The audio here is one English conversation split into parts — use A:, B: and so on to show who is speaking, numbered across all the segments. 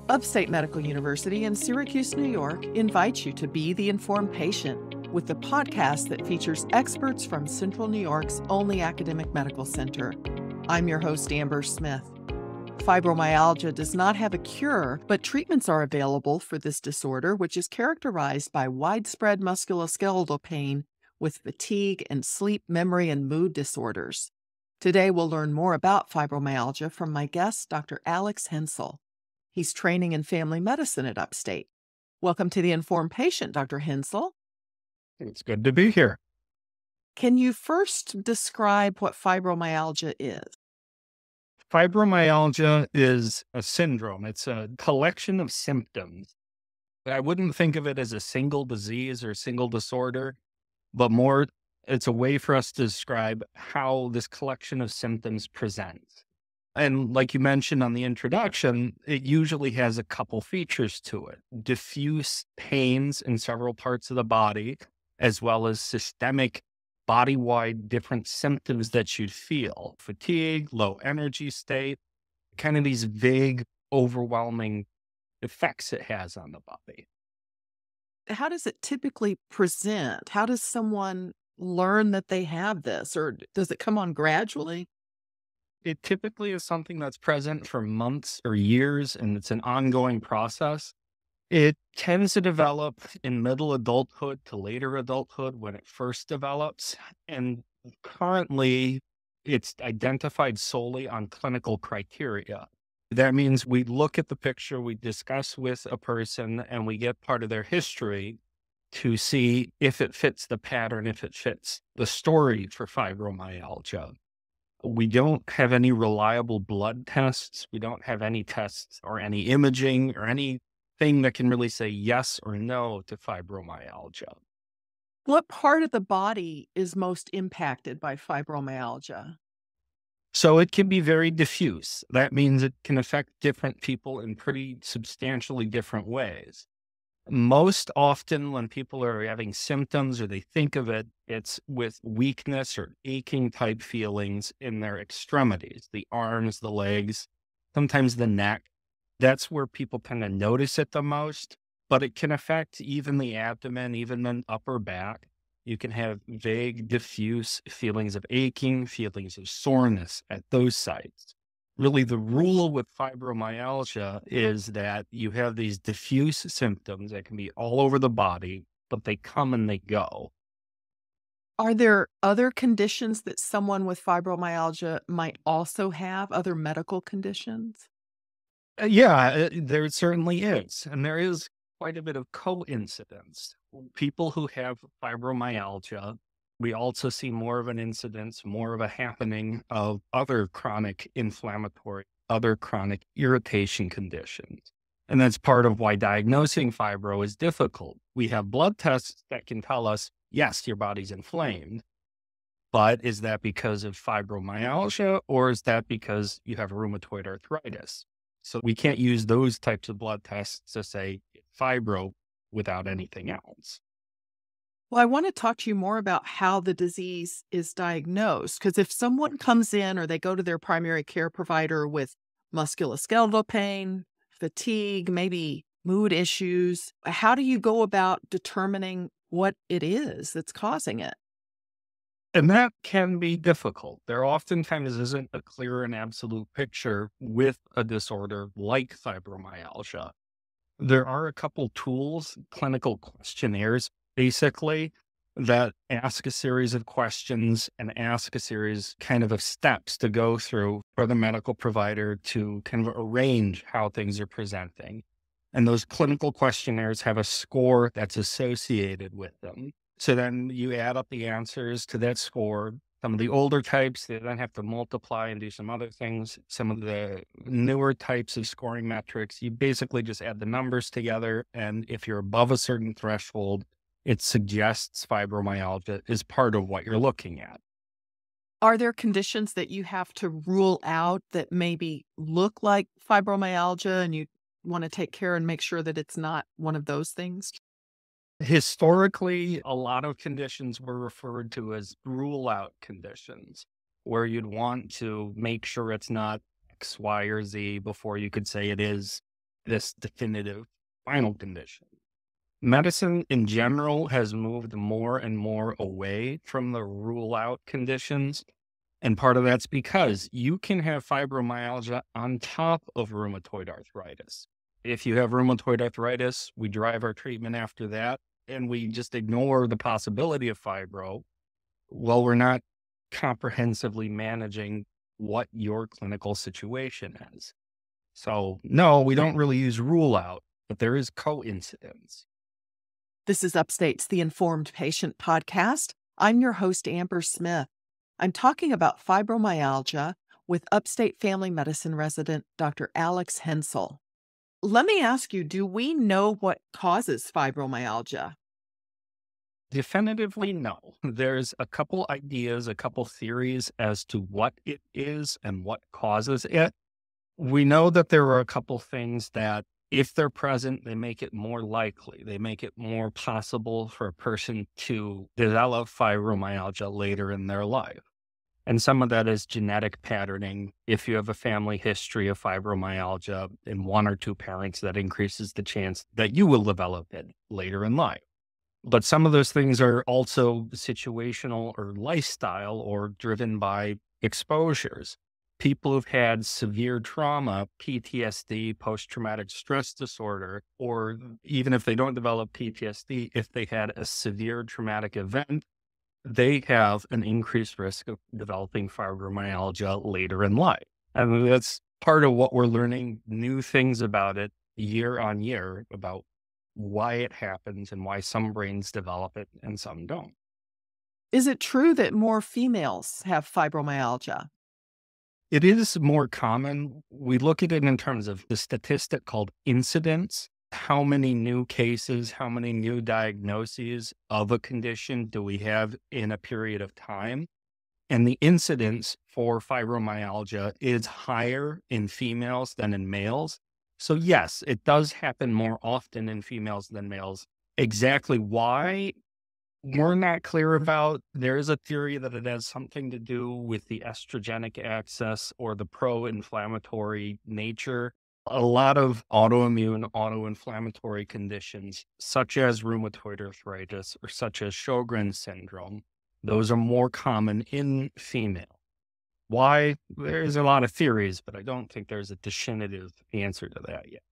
A: Upstate Medical University in Syracuse, New York invites you to be the informed patient with the podcast that features experts from Central New York's only academic medical center. I'm your host, Amber Smith. Fibromyalgia does not have a cure, but treatments are available for this disorder, which is characterized by widespread musculoskeletal pain with fatigue and sleep, memory, and mood disorders. Today, we'll learn more about fibromyalgia from my guest, Dr. Alex Hensel. He's training in family medicine at Upstate. Welcome to the Informed Patient, Dr. Hensel.
B: It's good to be here.
A: Can you first describe what fibromyalgia is?
B: Fibromyalgia is a syndrome. It's a collection of symptoms. I wouldn't think of it as a single disease or single disorder, but more, it's a way for us to describe how this collection of symptoms presents. And like you mentioned on the introduction, it usually has a couple features to it. Diffuse pains in several parts of the body, as well as systemic body-wide different symptoms that you'd feel. Fatigue, low energy state, kind of these vague, overwhelming effects it has on the body.
A: How does it typically present? How does someone learn that they have this, or does it come on gradually?
B: It typically is something that's present for months or years, and it's an ongoing process. It tends to develop in middle adulthood to later adulthood when it first develops. And currently, it's identified solely on clinical criteria. That means we look at the picture, we discuss with a person, and we get part of their history to see if it fits the pattern, if it fits the story for fibromyalgia. We don't have any reliable blood tests. We don't have any tests or any imaging or anything that can really say yes or no to fibromyalgia.
A: What part of the body is most impacted by fibromyalgia?
B: So it can be very diffuse. That means it can affect different people in pretty substantially different ways. Most often when people are having symptoms or they think of it, it's with weakness or aching type feelings in their extremities, the arms, the legs, sometimes the neck. That's where people kind of notice it the most, but it can affect even the abdomen, even the upper back. You can have vague, diffuse feelings of aching, feelings of soreness at those sites. Really, the rule with fibromyalgia is that you have these diffuse symptoms that can be all over the body, but they come and they go.
A: Are there other conditions that someone with fibromyalgia might also have, other medical conditions?
B: There certainly is. And there is quite a bit of coincidence. People who have fibromyalgia, we also see more of an incidence, more of a happening of other chronic inflammatory, other chronic irritation conditions. And that's part of why diagnosing fibro is difficult. We have blood tests that can tell us, yes, your body's inflamed, but is that because of fibromyalgia or is that because you have rheumatoid arthritis? So we can't use those types of blood tests to say fibro without anything else.
A: Well, I want to talk to you more about how the disease is diagnosed, because if someone comes in or they go to their primary care provider with musculoskeletal pain, fatigue, maybe mood issues, how do you go about determining what it is that's causing it?
B: And that can be difficult. There oftentimes isn't a clear and absolute picture with a disorder like fibromyalgia. There are a couple tools, clinical questionnaires, basically, that ask a series of questions and ask a series kind of steps to go through for the medical provider to kind of arrange how things are presenting. And those clinical questionnaires have a score that's associated with them. So then you add up the answers to that score. Some of the older types, they then have to multiply and do some other things. Some of the newer types of scoring metrics, you basically just add the numbers together. And if you're above a certain threshold, it suggests fibromyalgia is part of what you're looking at.
A: Are there conditions that you have to rule out that maybe look like fibromyalgia and you want to take care and make sure that it's not one of those things?
B: Historically, a lot of conditions were referred to as rule out conditions, where you'd want to make sure it's not X, Y, or Z before you could say it is this definitive final condition. Medicine in general has moved more and more away from the rule out conditions. And part of that's because you can have fibromyalgia on top of rheumatoid arthritis. If you have rheumatoid arthritis, we drive our treatment after that and we just ignore the possibility of fibro. Well, we're not comprehensively managing what your clinical situation is. So, no, we don't really use rule out, but there is coincidence.
A: This is Upstate's The Informed Patient podcast. I'm your host, Amber Smith. I'm talking about fibromyalgia with Upstate Family Medicine resident Dr. Alex Hensel. Let me ask you, do we know what causes fibromyalgia?
B: Definitively, no. There's a couple ideas, a couple theories as to what it is and what causes it. We know that there are a couple things that, if they're present, they make it more likely. They make it more possible for a person to develop fibromyalgia later in their life. And some of that is genetic patterning. If you have a family history of fibromyalgia in one or two parents, that increases the chance that you will develop it later in life. But some of those things are also situational or lifestyle or driven by exposures. People who've had severe trauma, PTSD, post-traumatic stress disorder, or even if they don't develop PTSD, if they had a severe traumatic event, they have an increased risk of developing fibromyalgia later in life. And that's part of what we're learning, new things about it year on year, about why it happens and why some brains develop it and some don't.
A: Is it true that more females have fibromyalgia?
B: It is more common. We look at it in terms of the statistic called incidence. How many new cases, how many new diagnoses of a condition do we have in a period of time? And the incidence for fibromyalgia is higher in females than in males. So yes, it does happen more often in females than males. Exactly why? We're not clear about. There is a theory that it has something to do with the estrogenic axis or the pro-inflammatory nature. A lot of autoimmune, auto-inflammatory conditions, such as rheumatoid arthritis or such as Sjogren's syndrome, those are more common in female. Why? There's a lot of theories, but I don't think there's a definitive answer to that yet.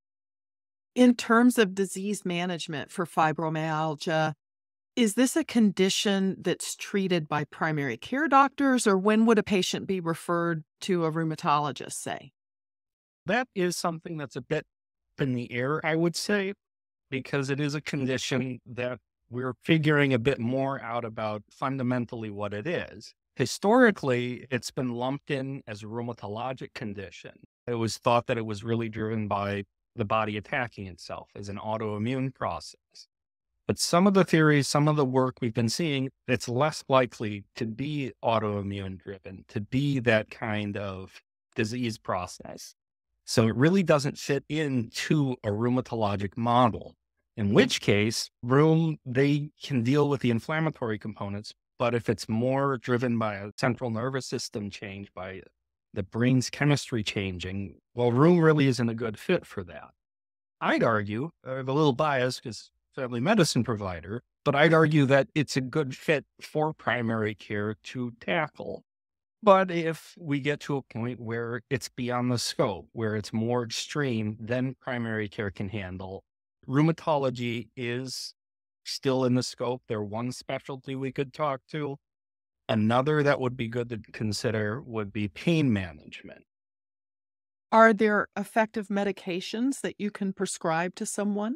A: In terms of disease management for fibromyalgia, is this a condition that's treated by primary care doctors, or when would a patient be referred to a rheumatologist, say?
B: That is something that's a bit in the air, I would say, because it is a condition that we're figuring a bit more out about fundamentally what it is. Historically, it's been lumped in as a rheumatologic condition. It was thought that it was really driven by the body attacking itself as an autoimmune process. But some of the theories, some of the work we've been seeing, it's less likely to be autoimmune driven, to be that kind of disease process. So it really doesn't fit into a rheumatologic model, in which case, they can deal with the inflammatory components. But if it's more driven by a central nervous system change, by the brain's chemistry changing, well, rheum really isn't a good fit for that. I'd argue, I have a little bias because family medicine provider, but I'd argue that it's a good fit for primary care to tackle. But if we get to a point where it's beyond the scope, where it's more extreme than primary care can handle, rheumatology is still in the scope. They're one specialty we could talk to. Another that would be good to consider would be pain management.
A: Are there effective medications that you can prescribe to someone?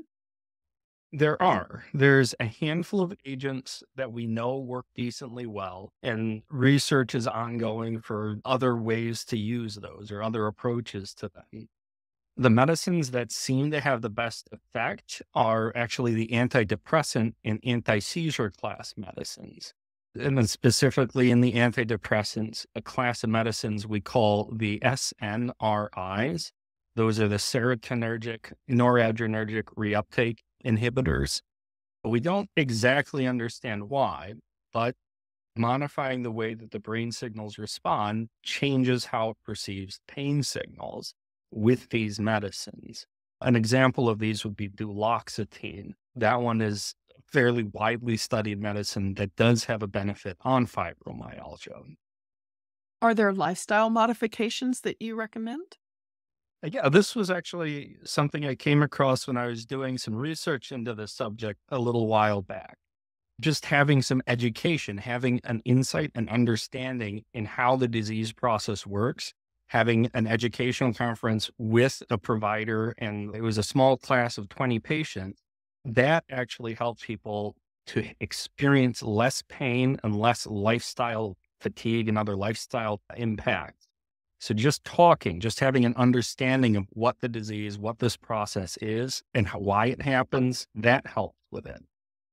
B: There's a handful of agents that we know work decently well, and research is ongoing for other ways to use those or other approaches to them. The medicines that seem to have the best effect are actually the antidepressant and anti-seizure class medicines. And then specifically in the antidepressants, a class of medicines we call the SNRIs. Those are the serotonergic, noradrenergic reuptake inhibitors. We don't exactly understand why, but modifying the way that the brain signals respond changes how it perceives pain signals with these medicines. An example of these would be duloxetine. That one is fairly widely studied medicine that does have a benefit on fibromyalgia.
A: Are there lifestyle modifications that you recommend?
B: Yeah, this was actually something I came across when I was doing some research into this subject a little while back. Just having some education, having an insight and understanding in how the disease process works, having an educational conference with a provider, and it was a small class of 20 patients, that actually helped people to experience less pain and less lifestyle fatigue and other lifestyle impacts. So just talking, just having an understanding of what the disease, what this process is, and why it happens, that helps with it.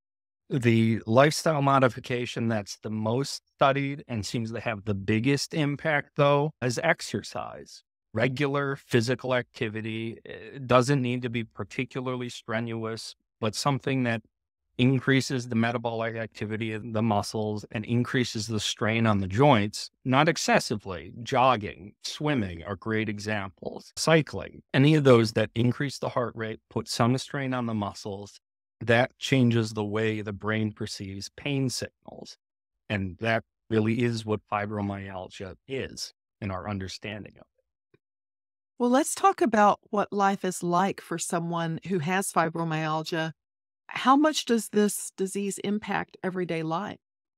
B: The lifestyle modification that's the most studied and seems to have the biggest impact, though, is exercise. Regular physical activity. It doesn't need to be particularly strenuous, but something that increases the metabolic activity of the muscles and increases the strain on the joints, not excessively. Jogging, swimming are great examples. Cycling, any of those that increase the heart rate, put some strain on the muscles, that changes the way the brain perceives pain signals. And that really is what fibromyalgia is in our understanding of it.
A: Well, let's talk about what life is like for someone who has fibromyalgia. How much does this disease impact everyday life?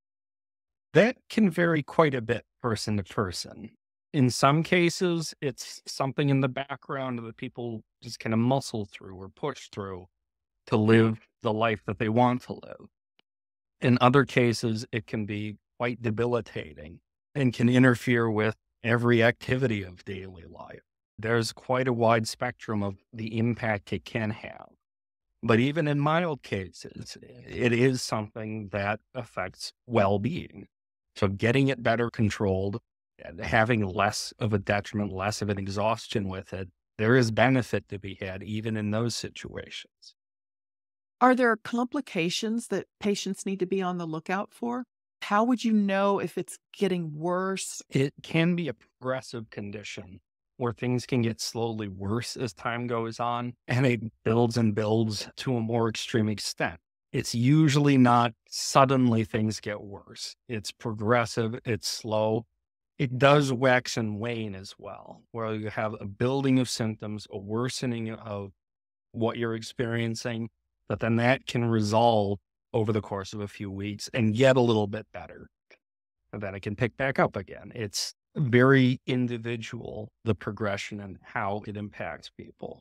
B: That can vary quite a bit person to person. In some cases, it's something in the background that people just kind of muscle through or push through to live the life that they want to live. In other cases, it can be quite debilitating and can interfere with every activity of daily life. There's quite a wide spectrum of the impact it can have. But even in mild cases, it is something that affects well-being. So getting it better controlled and having less of a detriment, less of an exhaustion with it, there is benefit to be had even in those situations.
A: Are there complications that patients need to be on the lookout for? How would you know if it's getting worse?
B: It can be a progressive condition where things can get slowly worse as time goes on, and it builds and builds to a more extreme extent. It's usually not suddenly things get worse. It's progressive, it's slow. It does wax and wane as well, where you have a building of symptoms, a worsening of what you're experiencing, but then that can resolve over the course of a few weeks and get a little bit better. And then it can pick back up again. It's very individual, the progression and how it impacts people.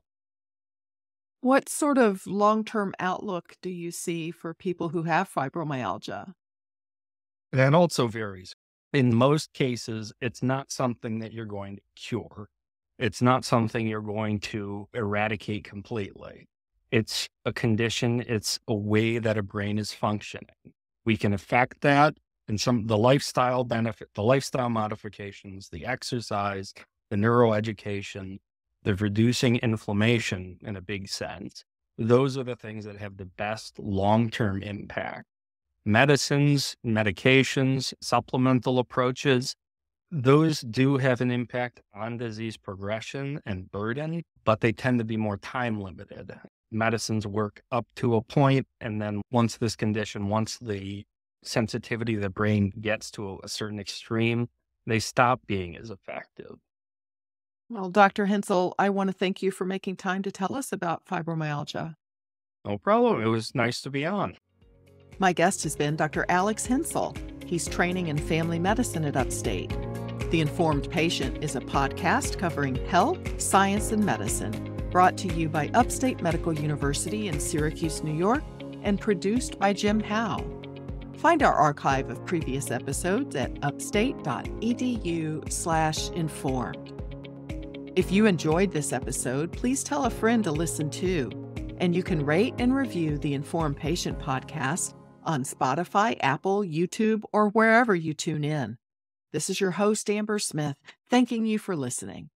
A: What sort of long-term outlook do you see for people who have fibromyalgia?
B: That also varies. In most cases, it's not something that you're going to cure. It's not something you're going to eradicate completely. It's a condition, it's a way that a brain is functioning. We can affect that, and the lifestyle benefit, the lifestyle modifications, the exercise, the neuroeducation, the reducing inflammation in a big sense. Those are the things that have the best long-term impact. Medicines, medications, supplemental approaches, those do have an impact on disease progression and burden, but they tend to be more time limited. Medicines work up to a point, and then once the sensitivity of the brain gets to a certain extreme, they stop being as effective.
A: Well, Dr. Hensel, I want to thank you for making time to tell us about fibromyalgia.
B: No problem. It was nice to be on.
A: My guest has been Dr. Alex Hensel. He's training in family medicine at Upstate. The Informed Patient is a podcast covering health, science, and medicine, brought to you by Upstate Medical University in Syracuse, New York, and produced by Jim Howe. Find our archive of previous episodes at upstate.edu/informed. If you enjoyed this episode, please tell a friend to listen too. And you can rate and review the Informed Patient podcast on Spotify, Apple, YouTube, or wherever you tune in. This is your host, Amber Smith, thanking you for listening.